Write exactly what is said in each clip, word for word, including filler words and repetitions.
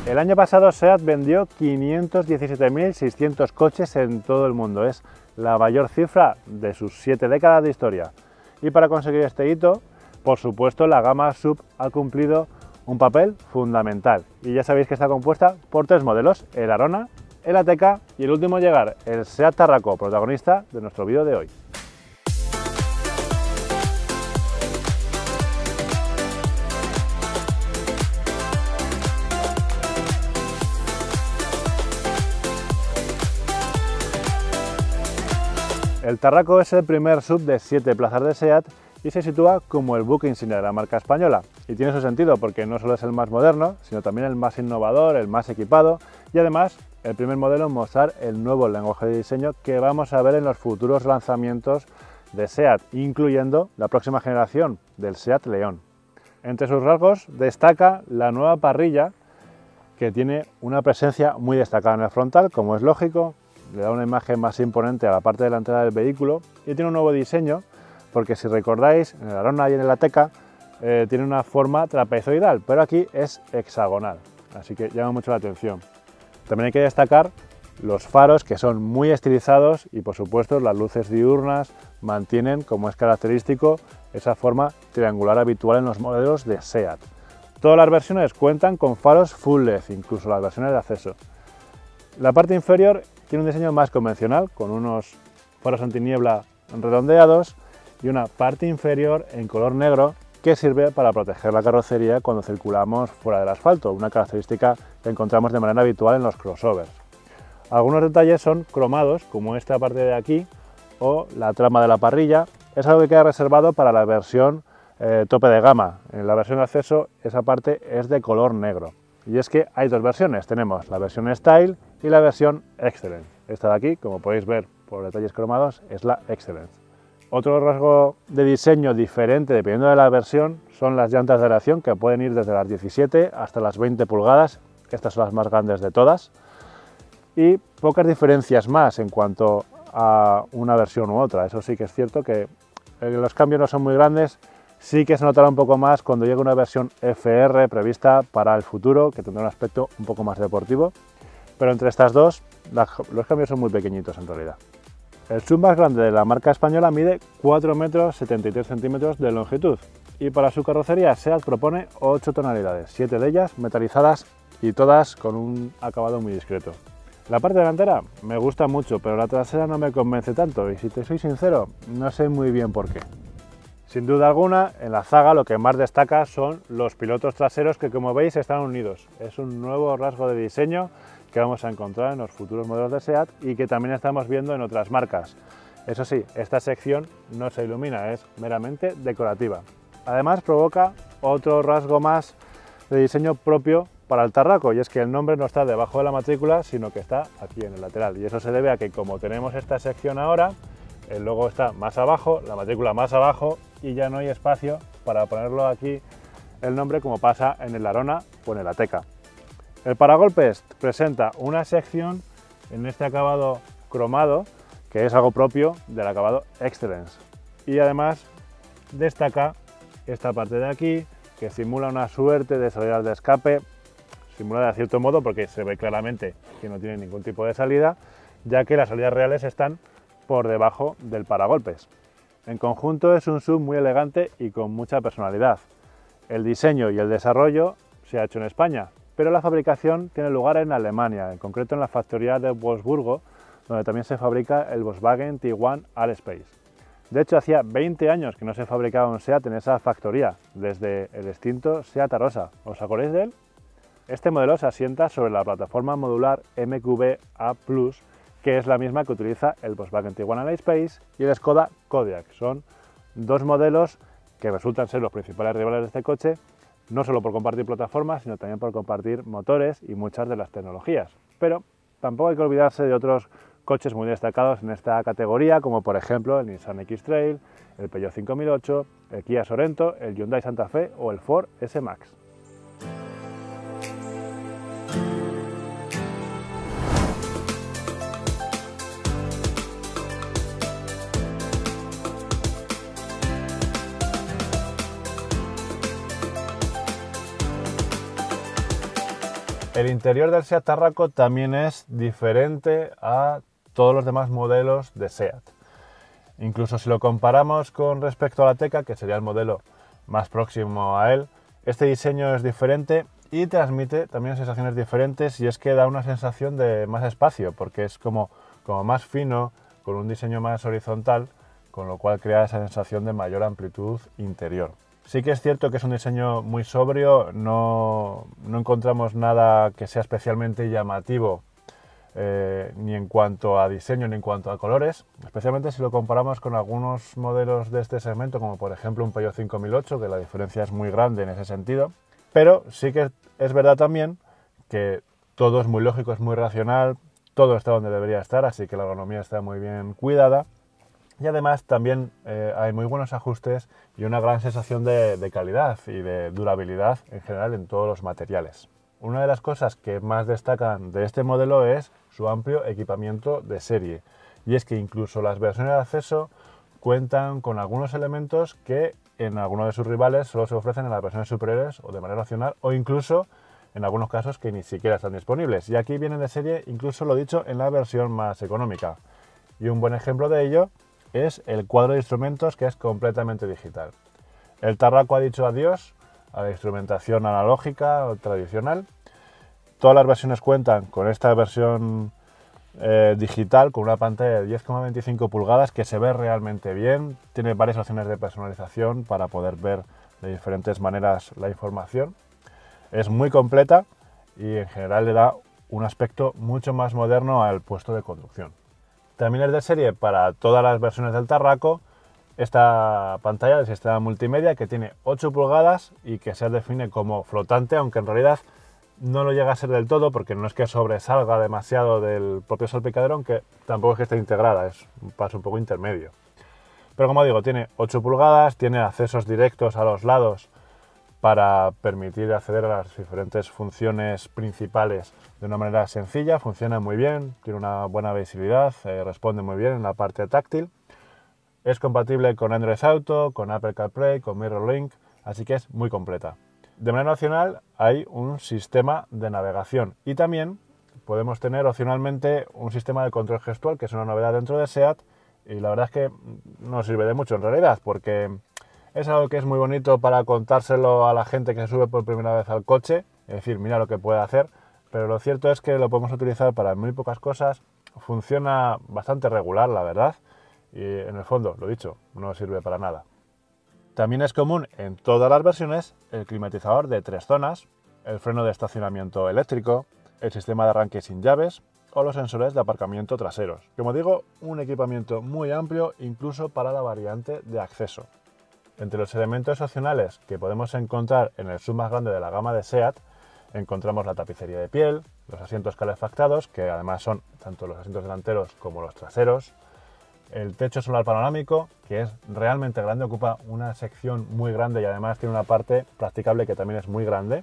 El año pasado SEAT vendió quinientos diecisiete mil seiscientos coches en todo el mundo. Es la mayor cifra de sus siete décadas de historia. Y para conseguir este hito, por supuesto, la gama SUV ha cumplido un papel fundamental. Y ya sabéis que está compuesta por tres modelos: el Arona, el Ateca y el último en llegar, el SEAT Tarraco, protagonista de nuestro vídeo de hoy. El Tarraco es el primer SUV de siete plazas de SEAT y se sitúa como el buque insignia de la marca española. Y tiene su sentido porque no solo es el más moderno, sino también el más innovador, el más equipado y además el primer modelo en mostrar el nuevo lenguaje de diseño que vamos a ver en los futuros lanzamientos de SEAT, incluyendo la próxima generación del SEAT León. Entre sus rasgos destaca la nueva parrilla, que tiene una presencia muy destacada en el frontal, como es lógico. Le da una imagen más imponente a la parte delantera del vehículo y tiene un nuevo diseño porque, si recordáis, en el Arona y en el Ateca eh, tiene una forma trapezoidal, pero aquí es hexagonal, así que llama mucho la atención. También hay que destacar los faros, que son muy estilizados, y por supuesto las luces diurnas mantienen, como es característico, esa forma triangular habitual en los modelos de SEAT. Todas las versiones cuentan con faros full L E D, incluso las versiones de acceso. La parte inferior tiene un diseño más convencional, con unos faros antiniebla redondeados y una parte inferior en color negro que sirve para proteger la carrocería cuando circulamos fuera del asfalto, una característica que encontramos de manera habitual en los crossovers. Algunos detalles son cromados, como esta parte de aquí o la trama de la parrilla. Es algo que queda reservado para la versión eh, tope de gama. En la versión de acceso esa parte es de color negro. Y es que hay dos versiones, tenemos la versión Style y la versión Excellence. Esta de aquí, como podéis ver por detalles cromados, es la Excellence. Otro rasgo de diseño diferente dependiendo de la versión son las llantas de aleación, que pueden ir desde las diecisiete hasta las veinte pulgadas, estas son las más grandes de todas, y pocas diferencias más en cuanto a una versión u otra. Eso sí que es cierto que los cambios no son muy grandes. Sí que se notará un poco más cuando llegue una versión F R prevista para el futuro, que tendrá un aspecto un poco más deportivo, pero entre estas dos los cambios son muy pequeñitos en realidad. El SUV más grande de la marca española mide cuatro metros setenta y tres centímetros de longitud y para su carrocería SEAT propone ocho tonalidades, siete de ellas metalizadas y todas con un acabado muy discreto. La parte delantera me gusta mucho, pero la trasera no me convence tanto y, si te soy sincero, no sé muy bien por qué. Sin duda alguna, en la zaga lo que más destaca son los pilotos traseros, que, como veis, están unidos. Es un nuevo rasgo de diseño que vamos a encontrar en los futuros modelos de SEAT y que también estamos viendo en otras marcas. Eso sí, esta sección no se ilumina, es meramente decorativa. Además, provoca otro rasgo más de diseño propio para el Tarraco, y es que el nombre no está debajo de la matrícula, sino que está aquí en el lateral. Y eso se debe a que, como tenemos esta sección ahora, el logo está más abajo, la matrícula más abajo, y ya no hay espacio para ponerlo aquí el nombre, como pasa en el Arona o en el Ateca. El paragolpes presenta una sección en este acabado cromado, que es algo propio del acabado Excellence. Y además destaca esta parte de aquí, que simula una suerte de salidas de escape, simulada de cierto modo porque se ve claramente que no tiene ningún tipo de salida, ya que las salidas reales están por debajo del paragolpes. En conjunto es un SUV muy elegante y con mucha personalidad. El diseño y el desarrollo se ha hecho en España, pero la fabricación tiene lugar en Alemania, en concreto en la factoría de Wolfsburgo, donde también se fabrica el Volkswagen Tiguan Allspace. De hecho, hacía veinte años que no se fabricaba un SEAT en esa factoría, desde el extinto SEAT Arosa. ¿Os acordáis de él? Este modelo se asienta sobre la plataforma modular M Q B A plus, que es la misma que utiliza el Volkswagen Tiguan Allspace y el Skoda Kodiaq. Son dos modelos que resultan ser los principales rivales de este coche, no solo por compartir plataformas, sino también por compartir motores y muchas de las tecnologías. Pero tampoco hay que olvidarse de otros coches muy destacados en esta categoría, como por ejemplo el Nissan X-Trail, el Peugeot cinco mil ocho, el Kia Sorento, el Hyundai Santa Fe o el Ford S-Max. El interior del SEAT Tarraco también es diferente a todos los demás modelos de SEAT. Incluso si lo comparamos con respecto a la Ateca, que sería el modelo más próximo a él, este diseño es diferente y transmite también sensaciones diferentes, y es que da una sensación de más espacio, porque es como, como más fino, con un diseño más horizontal, con lo cual crea esa sensación de mayor amplitud interior. Sí que es cierto que es un diseño muy sobrio, no, no encontramos nada que sea especialmente llamativo, eh, ni en cuanto a diseño ni en cuanto a colores, especialmente si lo comparamos con algunos modelos de este segmento, como por ejemplo un Peugeot cinco mil ocho, que la diferencia es muy grande en ese sentido. Pero sí que es verdad también que todo es muy lógico, es muy racional, todo está donde debería estar, así que la ergonomía está muy bien cuidada. Y además también eh, hay muy buenos ajustes y una gran sensación de, de calidad y de durabilidad en general en todos los materiales. Una de las cosas que más destacan de este modelo es su amplio equipamiento de serie. Y es que incluso las versiones de acceso cuentan con algunos elementos que en algunos de sus rivales solo se ofrecen en las versiones superiores o de manera opcional, o incluso en algunos casos que ni siquiera están disponibles. Y aquí vienen de serie, incluso lo dicho, en la versión más económica. Y un buen ejemplo de ello es el cuadro de instrumentos, que es completamente digital. El Tarraco ha dicho adiós a la instrumentación analógica o tradicional. Todas las versiones cuentan con esta versión eh, digital, con una pantalla de diez coma veinticinco pulgadas que se ve realmente bien. Tiene varias opciones de personalización para poder ver de diferentes maneras la información. Es muy completa y en general le da un aspecto mucho más moderno al puesto de conducción. También es de serie para todas las versiones del Tarraco esta pantalla del sistema multimedia, que tiene ocho pulgadas y que se define como flotante, aunque en realidad no lo llega a ser del todo, porque no es que sobresalga demasiado del propio salpicadero, aunque tampoco es que esté integrada, es un paso un poco intermedio. Pero como digo, tiene ocho pulgadas, tiene accesos directos a los lados para permitir acceder a las diferentes funciones principales de una manera sencilla. Funciona muy bien, tiene una buena visibilidad, eh, responde muy bien en la parte táctil. Es compatible con Android Auto, con Apple CarPlay, con MirrorLink, así que es muy completa. De manera opcional hay un sistema de navegación y también podemos tener opcionalmente un sistema de control gestual, que es una novedad dentro de SEAT, y la verdad es que no sirve de mucho en realidad, porque es algo que es muy bonito para contárselo a la gente que se sube por primera vez al coche, es decir, mira lo que puede hacer, pero lo cierto es que lo podemos utilizar para muy pocas cosas. Funciona bastante regular, la verdad, y en el fondo, lo dicho, no sirve para nada. También es común en todas las versiones el climatizador de tres zonas, el freno de estacionamiento eléctrico, el sistema de arranque sin llaves o los sensores de aparcamiento traseros. Como digo, un equipamiento muy amplio incluso para la variante de acceso. Entre los elementos opcionales que podemos encontrar en el S U V más grande de la gama de SEAT, encontramos la tapicería de piel, los asientos calefactados, que además son tanto los asientos delanteros como los traseros, el techo solar panorámico, que es realmente grande, ocupa una sección muy grande y además tiene una parte practicable que también es muy grande,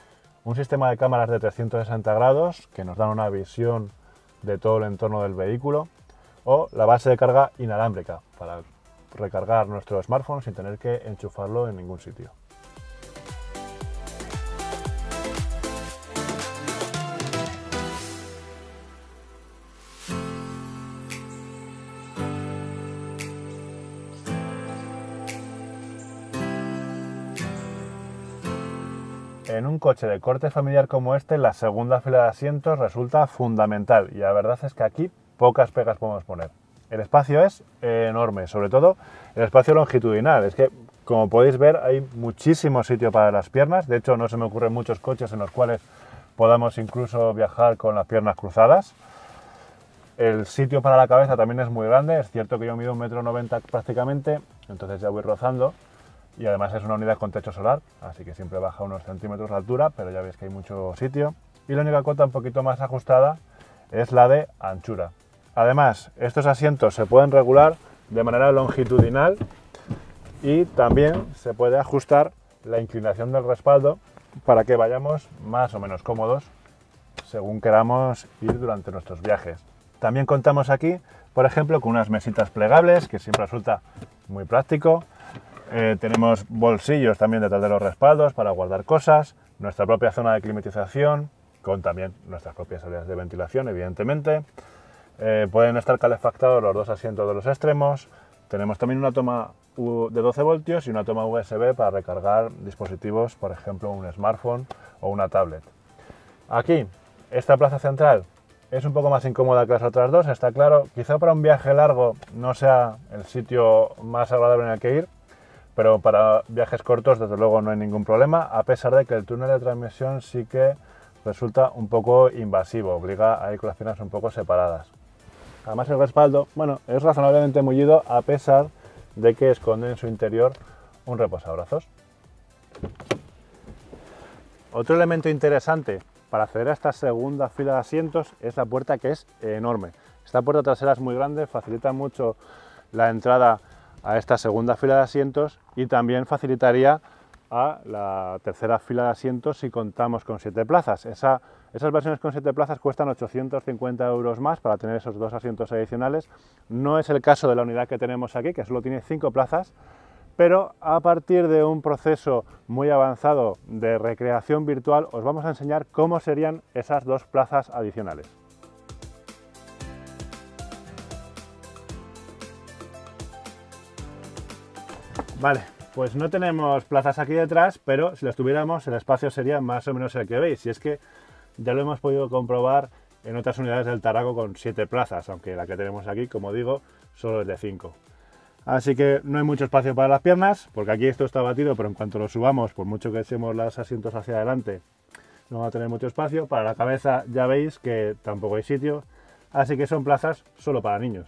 un sistema de cámaras de trescientos sesenta grados que nos dan una visión de todo el entorno del vehículo, o la base de carga inalámbrica para recargar nuestro smartphone sin tener que enchufarlo en ningún sitio. En un coche de corte familiar como este, la segunda fila de asientos resulta fundamental y la verdad es que aquí pocas pegas podemos poner. El espacio es enorme, sobre todo el espacio longitudinal. Es que, como podéis ver, hay muchísimo sitio para las piernas. De hecho, no se me ocurren muchos coches en los cuales podamos incluso viajar con las piernas cruzadas. El sitio para la cabeza también es muy grande. Es cierto que yo mido un metro noventa prácticamente, entonces ya voy rozando. Y además es una unidad con techo solar, así que siempre baja unos centímetros de altura, pero ya veis que hay mucho sitio. Y la única cota un poquito más ajustada es la de anchura. Además, estos asientos se pueden regular de manera longitudinal y también se puede ajustar la inclinación del respaldo para que vayamos más o menos cómodos según queramos ir durante nuestros viajes. También contamos aquí, por ejemplo, con unas mesitas plegables, que siempre resulta muy práctico. Eh, tenemos bolsillos también detrás de los respaldos para guardar cosas, nuestra propia zona de climatización, con también nuestras propias salidas de ventilación, evidentemente. Eh, pueden estar calefactados los dos asientos de los extremos. Tenemos también una toma de doce voltios y una toma U S B para recargar dispositivos, por ejemplo un smartphone o una tablet. Aquí, esta plaza central es un poco más incómoda que las otras dos, está claro. Quizá para un viaje largo no sea el sitio más agradable en el que ir, pero para viajes cortos desde luego no hay ningún problema, a pesar de que el túnel de transmisión sí que resulta un poco invasivo, obliga a ir con las piernas un poco separadas. Además el respaldo, bueno, es razonablemente mullido a pesar de que esconde en su interior un reposabrazos. Otro elemento interesante para acceder a esta segunda fila de asientos es la puerta, que es enorme. Esta puerta trasera es muy grande, facilita mucho la entrada a esta segunda fila de asientos y también facilitaría a la tercera fila de asientos si contamos con siete plazas. Esa, esas versiones con siete plazas cuestan ochocientos cincuenta euros más para tener esos dos asientos adicionales. No es el caso de la unidad que tenemos aquí, que solo tiene cinco plazas, pero a partir de un proceso muy avanzado de recreación virtual os vamos a enseñar cómo serían esas dos plazas adicionales. Vale, pues no tenemos plazas aquí detrás, pero si las tuviéramos el espacio sería más o menos el que veis, y es que ya lo hemos podido comprobar en otras unidades del Tarraco con siete plazas, aunque la que tenemos aquí, como digo, solo es de cinco. Así que no hay mucho espacio para las piernas, porque aquí esto está batido, pero en cuanto lo subamos, por mucho que echemos los asientos hacia adelante, no va a tener mucho espacio. Para la cabeza ya veis que tampoco hay sitio, así que son plazas solo para niños.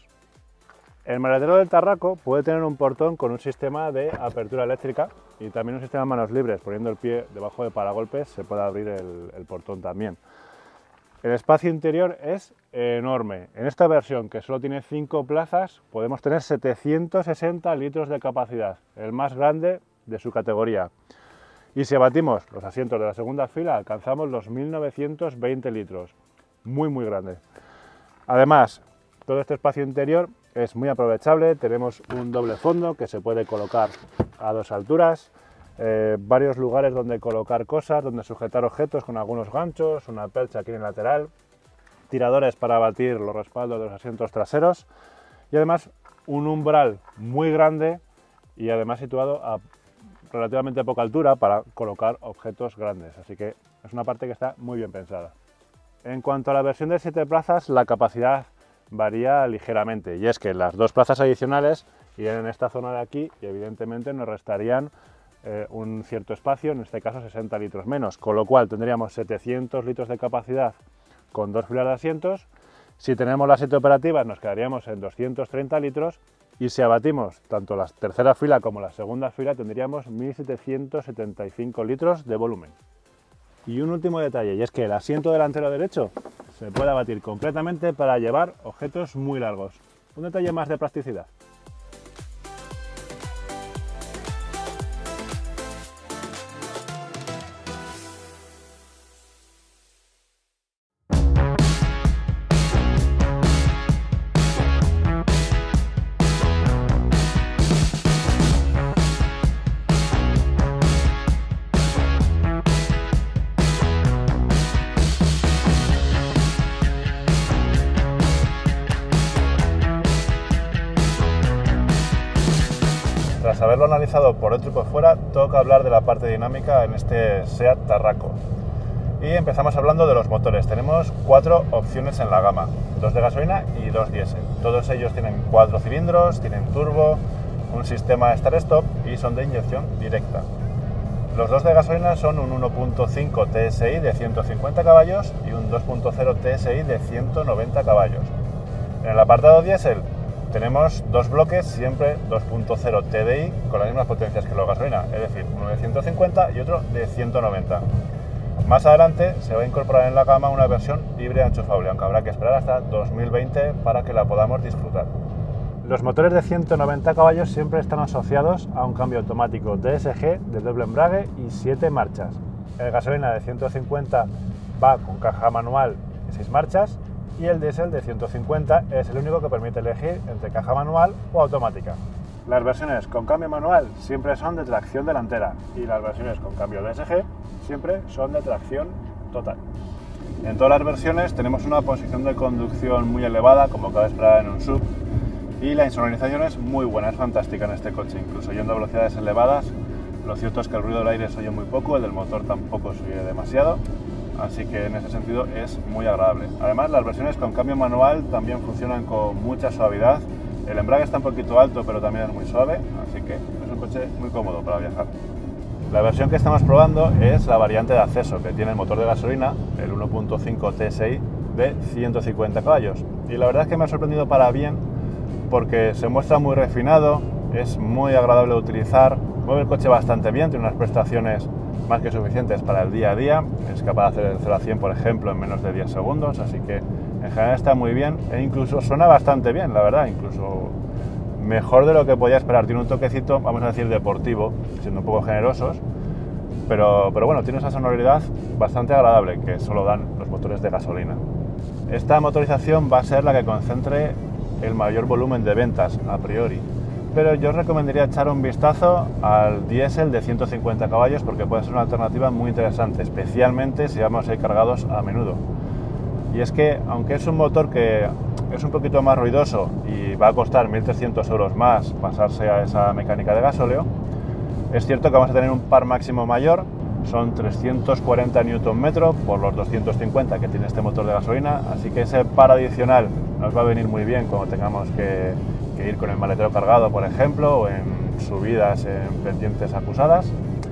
El maletero del Tarraco puede tener un portón con un sistema de apertura eléctrica y también un sistema de manos libres. Poniendo el pie debajo del paragolpes se puede abrir el, el portón también. El espacio interior es enorme. En esta versión, que solo tiene cinco plazas, podemos tener setecientos sesenta litros de capacidad, el más grande de su categoría. Y si abatimos los asientos de la segunda fila, alcanzamos los mil novecientos veinte litros. Muy, muy grande. Además, todo este espacio interior es muy aprovechable. Tenemos un doble fondo que se puede colocar a dos alturas, eh, varios lugares donde colocar cosas, donde sujetar objetos con algunos ganchos, una percha aquí en el lateral, tiradores para abatir los respaldos de los asientos traseros y además un umbral muy grande y además situado a relativamente poca altura para colocar objetos grandes. Así que es una parte que está muy bien pensada. En cuanto a la versión de siete plazas, la capacidad varía ligeramente, y es que las dos plazas adicionales irían en esta zona de aquí y evidentemente nos restarían eh, un cierto espacio, en este caso sesenta litros menos, con lo cual tendríamos setecientos litros de capacidad con dos filas de asientos. Si tenemos las siete operativas nos quedaríamos en doscientos treinta litros y si abatimos tanto la tercera fila como la segunda fila tendríamos mil setecientos setenta y cinco litros de volumen. Y un último detalle, y es que el asiento delantero derecho se puede abatir completamente para llevar objetos muy largos. Un detalle más de practicidad. Tras haberlo analizado por dentro y por fuera, toca hablar de la parte dinámica en este SEAT Tarraco. Y empezamos hablando de los motores. Tenemos cuatro opciones en la gama, dos de gasolina y dos diésel. Todos ellos tienen cuatro cilindros, tienen turbo, un sistema start-stop y son de inyección directa. Los dos de gasolina son un uno punto cinco T S I de ciento cincuenta caballos y un dos punto cero T S I de ciento noventa caballos. En el apartado diésel tenemos dos bloques, siempre dos punto cero T D I, con las mismas potencias que los gasolina, es decir, uno de ciento cincuenta y otro de ciento noventa. Más adelante se va a incorporar en la gama una versión híbrida enchufable, aunque habrá que esperar hasta dos mil veinte para que la podamos disfrutar. Los motores de ciento noventa caballos siempre están asociados a un cambio automático D S G de doble embrague y siete marchas. El gasolina de ciento cincuenta va con caja manual y seis marchas, y el diésel de ciento cincuenta es el único que permite elegir entre caja manual o automática. Las versiones con cambio manual siempre son de tracción delantera y las versiones con cambio D S G siempre son de tracción total. En todas las versiones tenemos una posición de conducción muy elevada, como cabe esperar en un S U V, y la insonorización es muy buena, es fantástica en este coche, incluso yendo a velocidades elevadas. Lo cierto es que el ruido del aire se oye muy poco, el del motor tampoco se oye demasiado, así que en ese sentido es muy agradable. Además, las versiones con cambio manual también funcionan con mucha suavidad. El embrague está un poquito alto, pero también es muy suave, así que es un coche muy cómodo para viajar. La versión que estamos probando es la variante de acceso, que tiene el motor de gasolina, el uno punto cinco T S I de ciento cincuenta caballos. Y la verdad es que me ha sorprendido para bien, porque se muestra muy refinado, es muy agradable de utilizar, mueve el coche bastante bien, tiene unas prestaciones más que suficientes para el día a día, es capaz de hacer el cero a cien, por ejemplo, en menos de diez segundos, así que en general está muy bien e incluso suena bastante bien, la verdad, incluso mejor de lo que podía esperar. Tiene un toquecito, vamos a decir, deportivo, siendo un poco generosos, pero, pero bueno, tiene esa sonoridad bastante agradable que solo dan los motores de gasolina. Esta motorización va a ser la que concentre el mayor volumen de ventas a priori, pero yo os recomendaría echar un vistazo al diésel de ciento cincuenta caballos porque puede ser una alternativa muy interesante, especialmente si vamos a ir cargados a menudo. Y es que, aunque es un motor que es un poquito más ruidoso y va a costar mil trescientos euros más pasarse a esa mecánica de gasóleo, es cierto que vamos a tener un par máximo mayor, son trescientos cuarenta newton metro por los doscientos cincuenta que tiene este motor de gasolina, así que ese par adicional nos va a venir muy bien cuando tengamos que, que ir con el maletero cargado, por ejemplo, o en subidas en pendientes acusadas.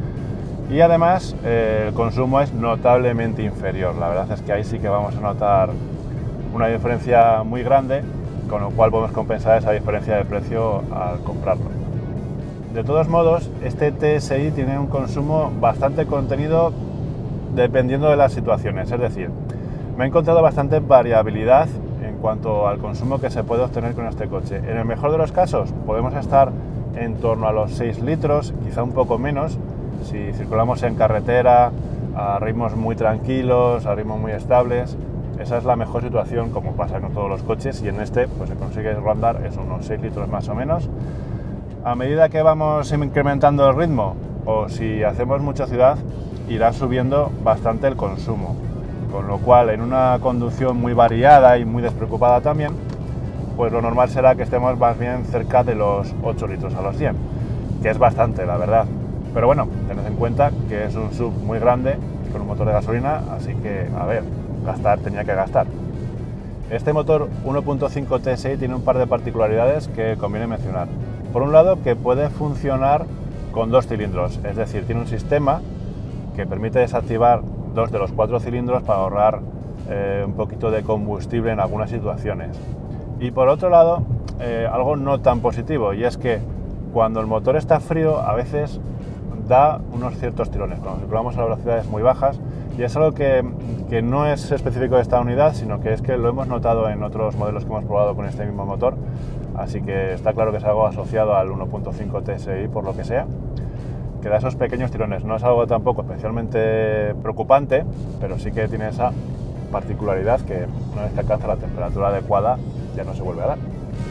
Y además eh, el consumo es notablemente inferior, la verdad es que ahí sí que vamos a notar una diferencia muy grande, con lo cual podemos compensar esa diferencia de precio al comprarlo. De todos modos, este T S I tiene un consumo bastante contenido dependiendo de las situaciones, es decir, me he encontrado bastante variabilidad en cuanto al consumo que se puede obtener con este coche. En el mejor de los casos podemos estar en torno a los seis litros, quizá un poco menos, si circulamos en carretera a ritmos muy tranquilos, a ritmos muy estables. Esa es la mejor situación, como pasa con todos los coches, y en este pues se consigue rondar eso, unos seis litros más o menos. A medida que vamos incrementando el ritmo, o si hacemos mucha ciudad, irá subiendo bastante el consumo, con lo cual en una conducción muy variada y muy despreocupada también, pues lo normal será que estemos más bien cerca de los ocho litros a los cien, que es bastante, la verdad. Pero bueno, tened en cuenta que es un S U V muy grande con un motor de gasolina, así que, a ver, gastar tenía que gastar. Este motor uno punto cinco T S I tiene un par de particularidades que conviene mencionar. Por un lado, que puede funcionar con dos cilindros, es decir, tiene un sistema que permite desactivar dos de los cuatro cilindros para ahorrar eh, un poquito de combustible en algunas situaciones. Y por otro lado, eh, algo no tan positivo, y es que cuando el motor está frío a veces da unos ciertos tirones cuando circulamos a velocidades muy bajas, y es algo que, que no es específico de esta unidad, sino que es que lo hemos notado en otros modelos que hemos probado con este mismo motor, así que está claro que es algo asociado al uno punto cinco T S I por lo que sea, que da esos pequeños tirones. No es algo tampoco especialmente preocupante, pero sí que tiene esa particularidad que una vez que alcanza la temperatura adecuada ya no se vuelve a dar.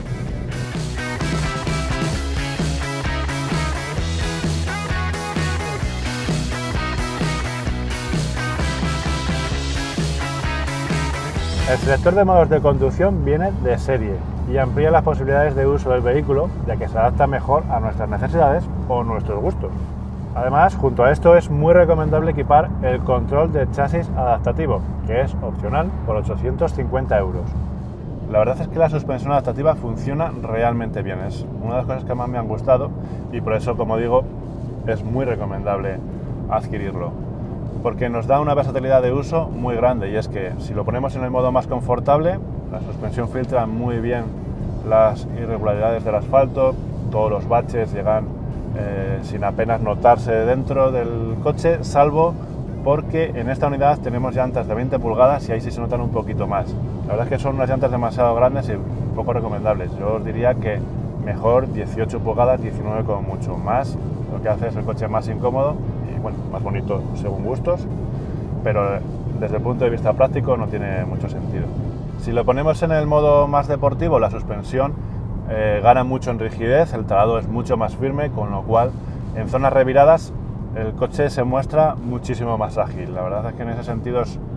El selector de modos de conducción viene de serie y amplía las posibilidades de uso del vehículo, ya que se adapta mejor a nuestras necesidades o nuestros gustos. Además, junto a esto es muy recomendable equipar el control de chasis adaptativo, que es opcional por ochocientos cincuenta euros. La verdad es que la suspensión adaptativa funciona realmente bien, es una de las cosas que más me han gustado y por eso, como digo, es muy recomendable adquirirlo, porque nos da una versatilidad de uso muy grande, y es que si lo ponemos en el modo más confortable, la suspensión filtra muy bien las irregularidades del asfalto, todos los baches llegan eh, sin apenas notarse dentro del coche, salvo porque en esta unidad tenemos llantas de veinte pulgadas y ahí sí se notan un poquito más. La verdad es que son unas llantas demasiado grandes y poco recomendables. Yo os diría que mejor dieciocho pulgadas, diecinueve como mucho más, lo que hace es el coche más incómodo y bueno, más bonito según gustos, pero desde el punto de vista práctico no tiene mucho sentido. Si lo ponemos en el modo más deportivo, la suspensión eh, gana mucho en rigidez, el talado es mucho más firme, con lo cual en zonas reviradas el coche se muestra muchísimo más ágil. La verdad es que en ese sentido es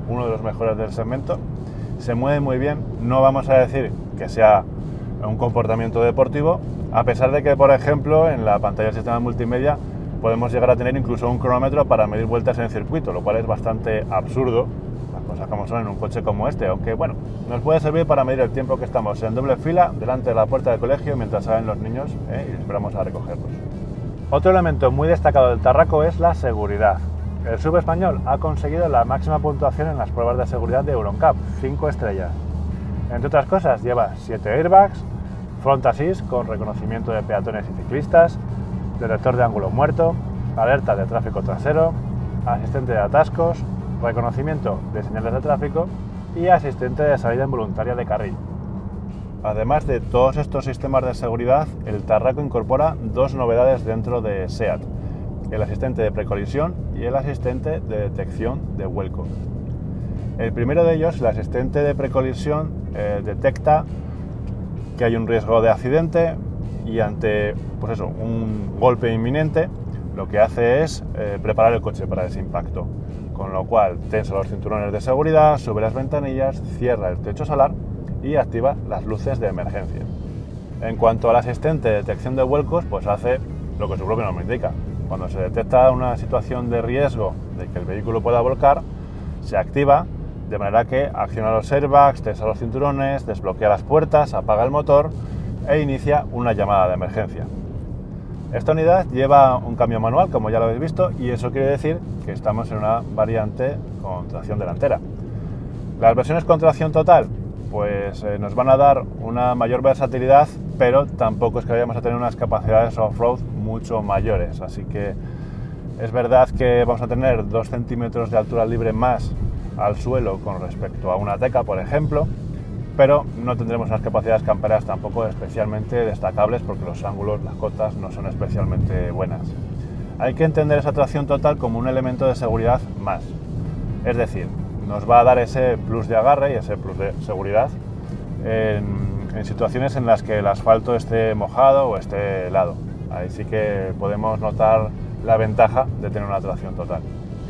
uno de los mejores del segmento. Se mueve muy bien, no vamos a decir que sea un comportamiento deportivo, a pesar de que, por ejemplo, en la pantalla del sistema multimedia podemos llegar a tener incluso un cronómetro para medir vueltas en circuito, lo cual es bastante absurdo, las cosas como son en un coche como este, aunque bueno, nos puede servir para medir el tiempo que estamos en doble fila delante de la puerta del colegio mientras salen los niños ¿eh? y esperamos a recogerlos. Otro elemento muy destacado del Tarraco es la seguridad. El sub español ha conseguido la máxima puntuación en las pruebas de seguridad de EuroNCAP, cinco estrellas. Entre otras cosas, lleva siete airbags, front assist con reconocimiento de peatones y ciclistas, detector de ángulo muerto, alerta de tráfico trasero, asistente de atascos, reconocimiento de señales de tráfico y asistente de salida involuntaria de carril. Además de todos estos sistemas de seguridad, el Tarraco incorpora dos novedades dentro de SEAT: el asistente de precolisión y el asistente de detección de vuelco. El primero de ellos, el asistente de precolisión, eh, detecta que hay un riesgo de accidente y ante pues eso, un golpe inminente, lo que hace es eh, preparar el coche para ese impacto. Con lo cual, tensa los cinturones de seguridad, sube las ventanillas, cierra el techo solar y activa las luces de emergencia. En cuanto al asistente de detección de vuelcos, pues hace lo que su propio nombre indica. Cuando se detecta una situación de riesgo de que el vehículo pueda volcar, se activa de manera que acciona los airbags, tensa los cinturones, desbloquea las puertas, apaga el motor e inicia una llamada de emergencia. Esta unidad lleva un cambio manual, como ya lo habéis visto, y eso quiere decir que estamos en una variante con tracción delantera. Las versiones con tracción total, pues eh, nos van a dar una mayor versatilidad, pero tampoco es que vayamos a tener unas capacidades off-road mucho mayores, así que es verdad que vamos a tener dos centímetros de altura libre más al suelo con respecto a una Teca, por ejemplo, pero no tendremos unas capacidades camperas tampoco especialmente destacables porque los ángulos, las cotas no son especialmente buenas. Hay que entender esa tracción total como un elemento de seguridad más, es decir, nos va a dar ese plus de agarre y ese plus de seguridad en, en situaciones en las que el asfalto esté mojado o esté helado. Ahí sí que podemos notar la ventaja de tener una tracción total.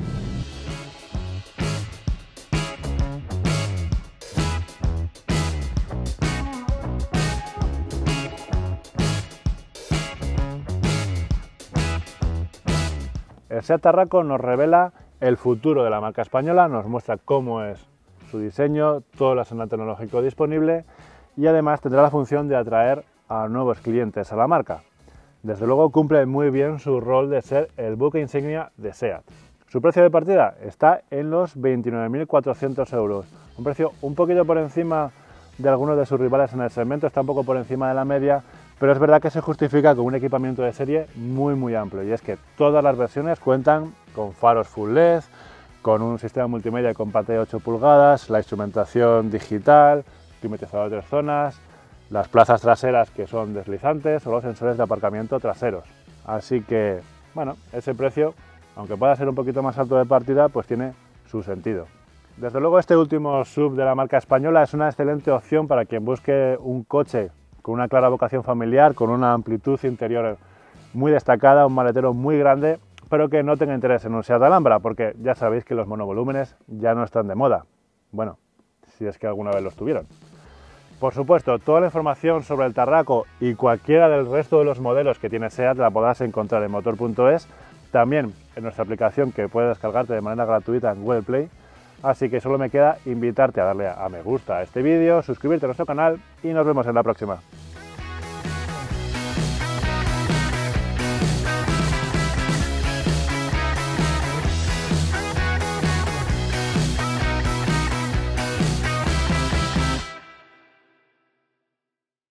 El SEAT Tarraco nos revela el futuro de la marca española, nos muestra cómo es su diseño, todo el arsenal tecnológico disponible y además tendrá la función de atraer a nuevos clientes a la marca. Desde luego cumple muy bien su rol de ser el buque insignia de SEAT. Su precio de partida está en los veintinueve mil cuatrocientos euros, un precio un poquito por encima de algunos de sus rivales en el segmento, está un poco por encima de la media, pero es verdad que se justifica con un equipamiento de serie muy muy amplio, y es que todas las versiones cuentan con faros full L E D, con un sistema multimedia con pantalla de ocho pulgadas, la instrumentación digital, climatizador de tres zonas, las plazas traseras que son deslizantes o los sensores de aparcamiento traseros. Así que, bueno, ese precio, aunque pueda ser un poquito más alto de partida, pues tiene su sentido. Desde luego este último sub de la marca española es una excelente opción para quien busque un coche con una clara vocación familiar, con una amplitud interior muy destacada, un maletero muy grande, pero que no tenga interés en un SEAT Alhambra, porque ya sabéis que los monovolúmenes ya no están de moda. Bueno, si es que alguna vez los tuvieron. Por supuesto, toda la información sobre el Tarraco y cualquiera del resto de los modelos que tiene SEAT la podrás encontrar en motor punto es, también en nuestra aplicación que puedes descargarte de manera gratuita en Google Play. Así que solo me queda invitarte a darle a me gusta a este vídeo, suscribirte a nuestro canal y nos vemos en la próxima.